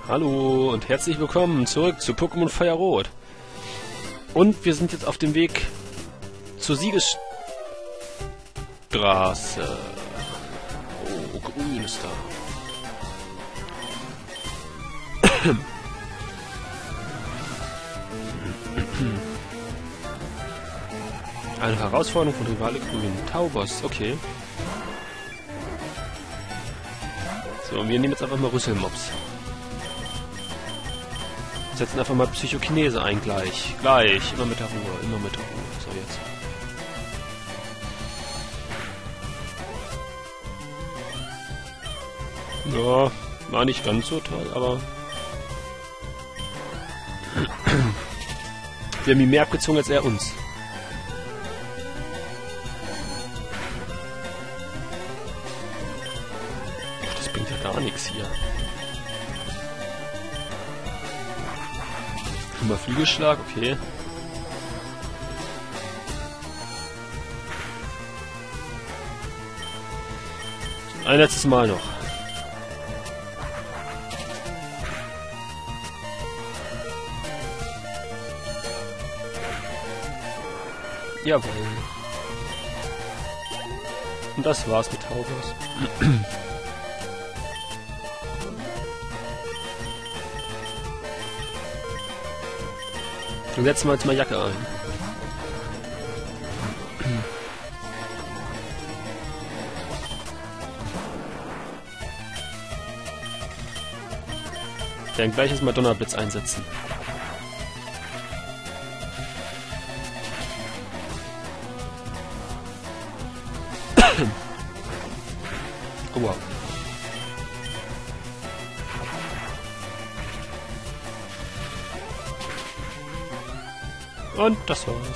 Hallo und herzlich willkommen zurück zu Pokémon Feuerrot. Und wir sind jetzt auf dem Weg zur Siegesstraße. Oh, grün ist da. Eine Herausforderung von Rivale Grün. Taubos, okay. So, und wir nehmen jetzt einfach mal Rüsselmops. Setzen einfach mal Psychokinese ein gleich. Gleich. Immer mit der Ruhe. Immer mit der Ruhe. So, jetzt. Ja, war nicht ganz so toll, aber... Wir haben ihn mehr abgezogen als er uns. Ach, das bringt ja gar nichts hier. Mal Flügelschlag, okay. Ein letztes Mal noch. Jawohl. Und das war's mit Taubos. Dann setzen wir jetzt mal Jacke ein. Dann gleich erstmal Donnerblitz einsetzen. Oh wow. Und das war's.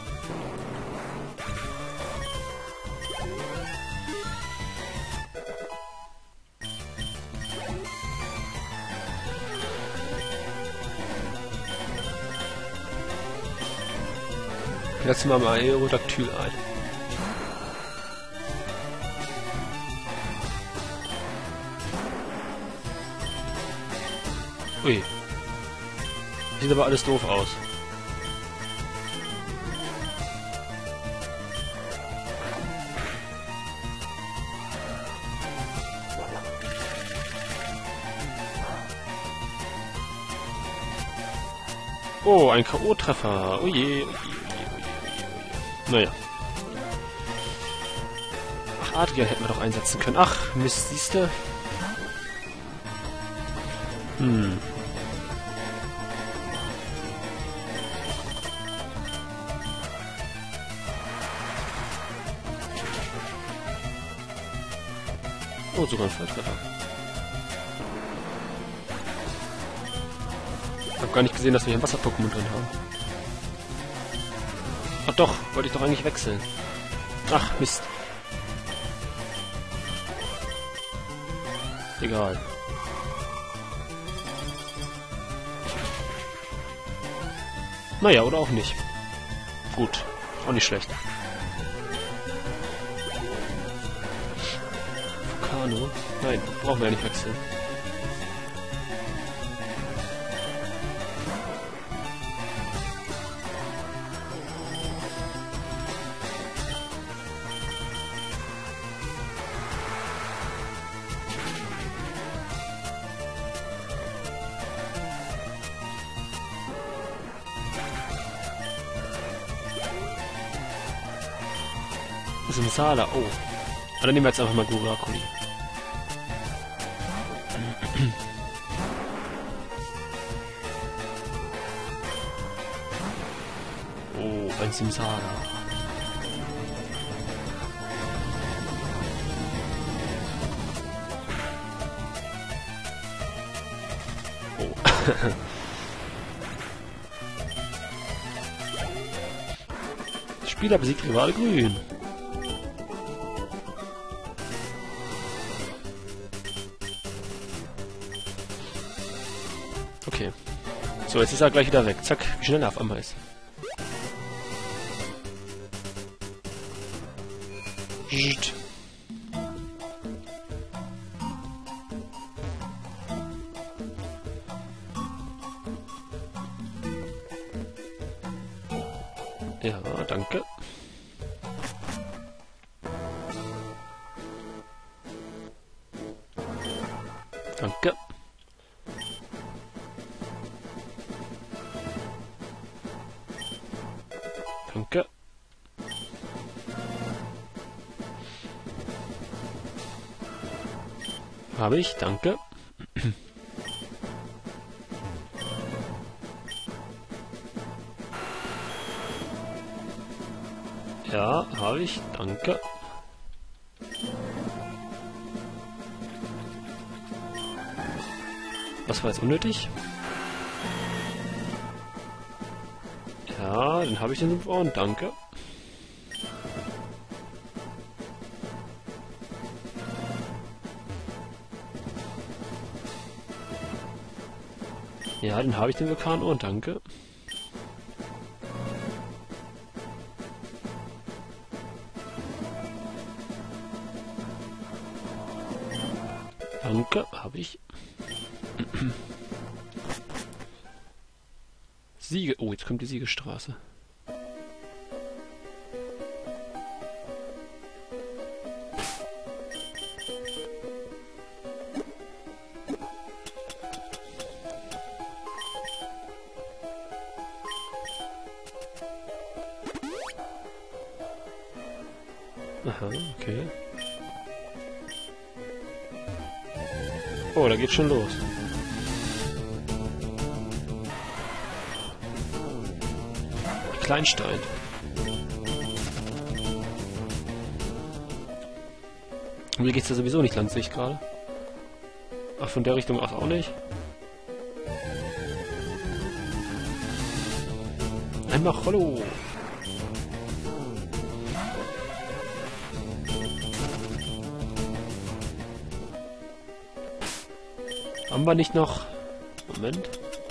Jetzt mal Aerodactyl ein. Ui. Sieht aber alles doof aus. Oh, ein K.O.-Treffer. Oh je, oh je, oh je, oh je, oh je. Naja. Ach, Adrian hätten wir doch einsetzen können. Ach, Mist, siehste. Oh, sogar ein Volltreffer. Ich habe gar nicht gesehen, dass wir hier ein Wasser-Pokémon drin haben. Ach doch, wollte ich doch eigentlich wechseln. Ach, Mist. Egal. Naja, oder auch nicht. Gut, auch nicht schlecht. Vulcano? Nein, brauchen wir ja nicht wechseln. Simsala, oh. Dann nehmen wir jetzt einfach mal Gurakuni. Oh, ein Simsala. Oh. Spieler besiegt Rival Grün. Okay. So, jetzt ist er gleich wieder weg. Zack, wie schnell er auf einmal ist. Ja, danke. Danke. Danke. Habe ich, danke. Ja, habe ich, danke. Was war jetzt unnötig? Ja, den habe ich in den Ohren, danke. Ja, den habe ich den Vulkanohr, danke. Danke, habe ich. Siege. Oh, jetzt kommt die Siegestraße. Aha, okay. Oh, da geht's schon los. Kleinstein. Mir geht's ja sowieso nicht lang, sehe ich gerade. Ach, von der Richtung auch nicht. Einmal Hollow. Haben wir nicht noch... Moment.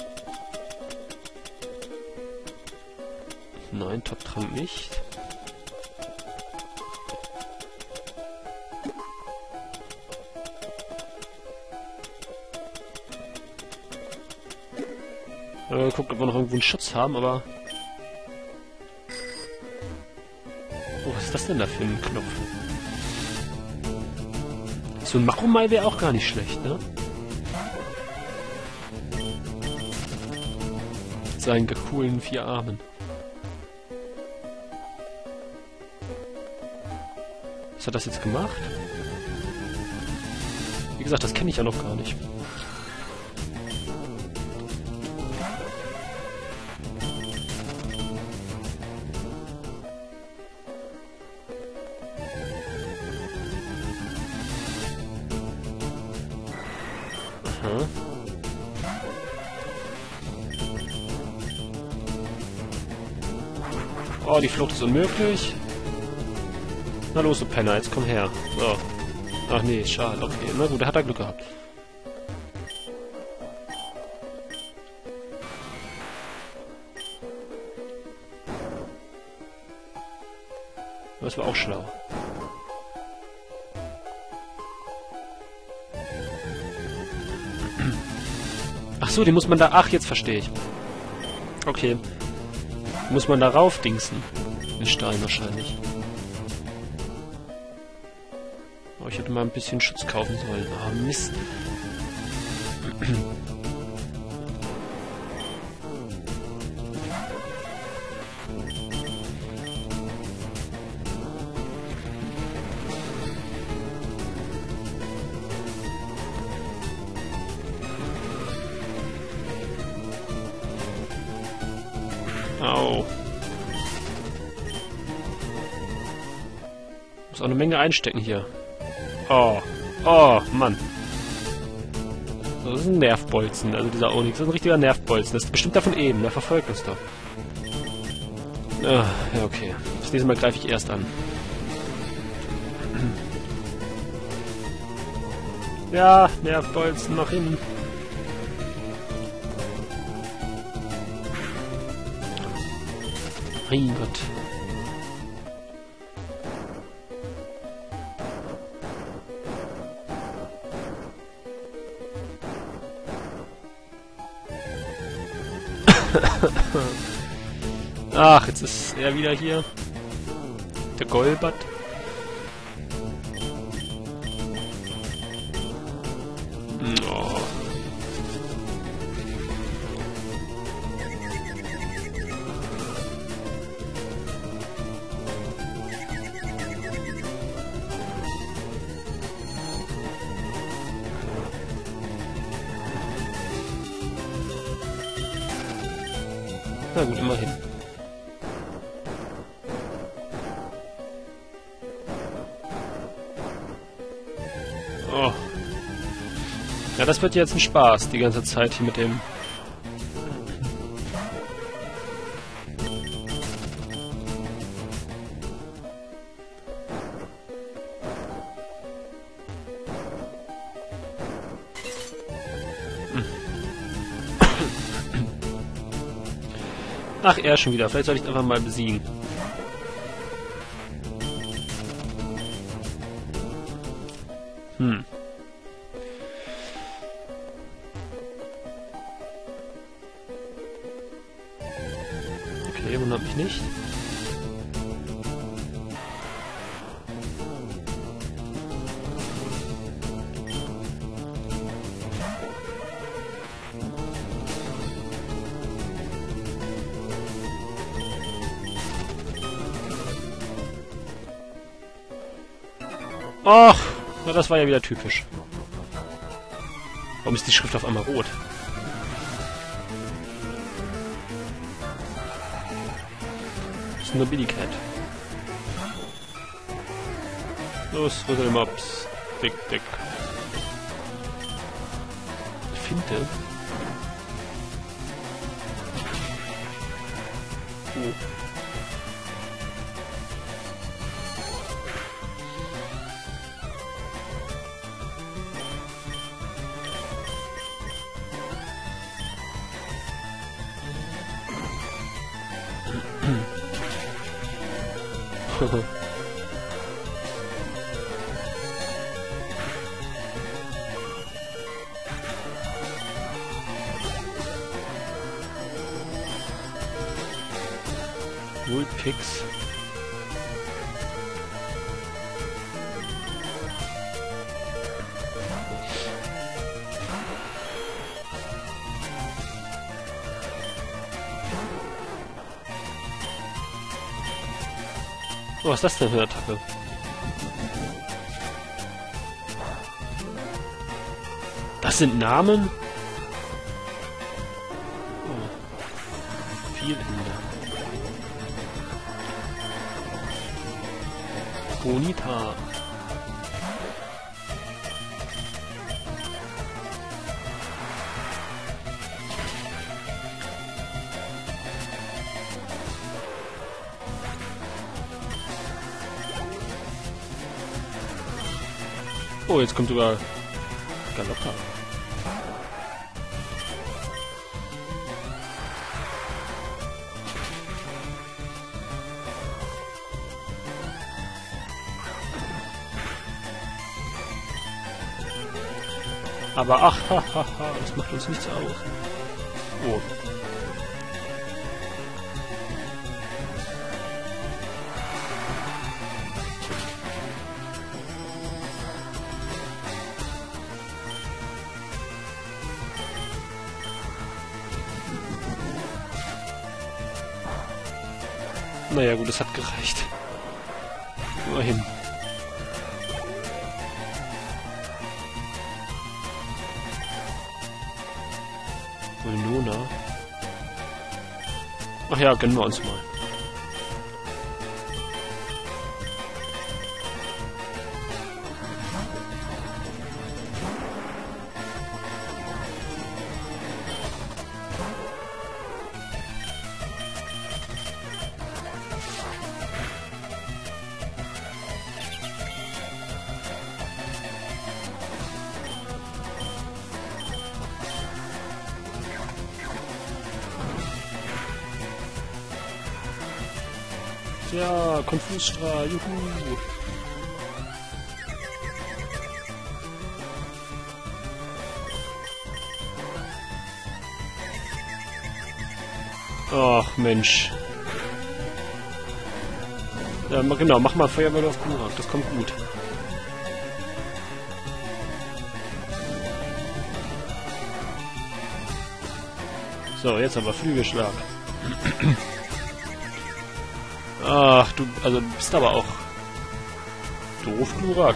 Nein, Top-Trank nicht. Gucken, ob wir noch irgendwo einen Schutz haben, aber... Oh, was ist das denn da für ein Knopf? So ein Maromai wäre auch gar nicht schlecht, ne? Mit seinen coolen 4 Armen. Was hat das jetzt gemacht? Wie gesagt, das kenne ich ja noch gar nicht. Aha. Oh, die Flucht ist unmöglich. Na los, du Penner, jetzt komm her. So. Ach nee, schade, okay. Na gut, da hat er Glück gehabt. Das war auch schlau. Ach so, den muss man da... Ach, jetzt verstehe ich. Okay. Muss man da rauf dingsen. Den Stein wahrscheinlich. Oh, ich hätte mal ein bisschen Schutz kaufen sollen. Ah, Mist. Au. Muss auch eine Menge einstecken hier. Oh. Oh, Mann. So, das ist ein Nervbolzen, also dieser Onyx. Das ist ein richtiger Nervbolzen. Das ist bestimmt davon eben. Der verfolgt uns doch. Ah, ja, okay. Das nächste Mal greife ich erst an. Ja, Nervbolzen, nach hinten. Mein Gott. Ach, jetzt ist er wieder hier. Der Golbat. Oh. Na gut, immerhin. Oh. Ja, das wird jetzt ein Spaß, die ganze Zeit hier mit dem... Ach, er schon wieder. Vielleicht soll ich ihn einfach mal besiegen. Okay, wundert mich nicht. Ach, na das war ja wieder typisch. Warum ist die Schrift auf einmal rot? Das ist nur Billy Cat. Los, Rüttelmops. Dick, dick. Finte. Oh. Vulpix. Oh, was ist das denn für eine Attacke? Das sind Namen? Oh. Viel Ende. Bonita. Oh, jetzt kommt sogar Galoppa. Aber ach, das macht uns nichts aus. Oh. Naja, gut, es hat gereicht. Immerhin. Luna. Ach ja, gönnen wir uns mal. Ja, Konfusstrahl, juhu. Ach, Mensch. Genau, mach mal Feuerbälle auf Glurak, das kommt gut. So, jetzt aber Flügelschlag. Ach, du bist aber auch doof, Glurak.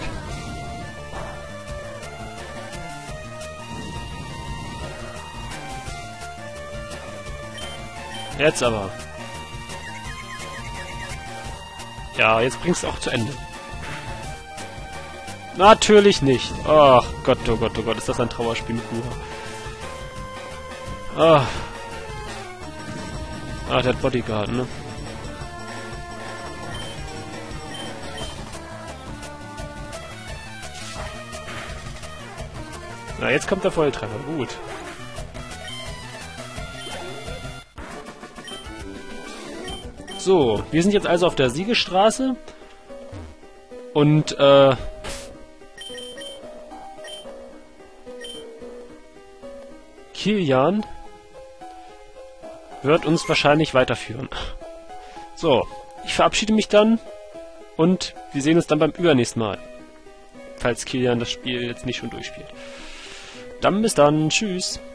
Jetzt aber. Ja, jetzt bringst du auch zu Ende. Natürlich nicht. Ach Gott, oh Gott, oh Gott, ist das ein Trauerspiel mit Glurak. Ah, der hat Bodyguard, ne? Na, jetzt kommt der Volltreffer. Gut. So, wir sind jetzt also auf der Siegesstraße. Und, Kilian wird uns wahrscheinlich weiterführen. So, ich verabschiede mich dann und wir sehen uns dann beim übernächsten Mal. Falls Kilian das Spiel jetzt nicht schon durchspielt. Dann bis dann, tschüss.